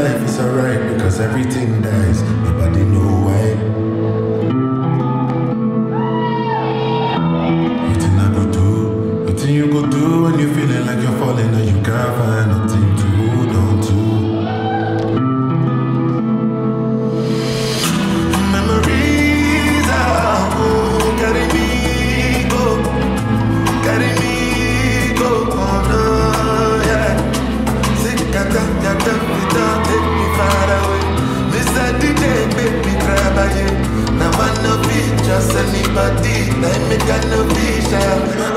life is alright because everything dies. Nobody know why. Nothing I go do, nothing you go do when you're feeling like you're falling and you can't find nothing to hold on to. Memories are carry me go on, yeah. Take me far away. Mr. DJ, baby, grab a hit. Now I no be just anybody. Like me got no vision.